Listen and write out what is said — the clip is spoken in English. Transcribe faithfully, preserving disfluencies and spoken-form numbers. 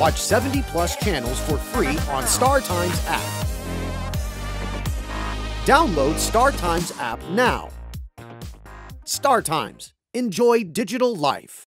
Watch seventy plus channels for free on StarTimes App. Download StarTimes App now. StarTimes. Enjoy digital life.